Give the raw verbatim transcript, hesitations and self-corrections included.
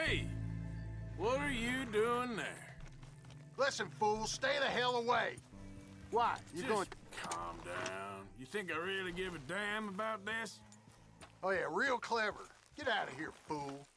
Hey! What are you doing there? Listen, fool, stay the hell away. Why? You Just going... calm down. You think I really give a damn about this? Oh, yeah, real clever. Get out of here, fool.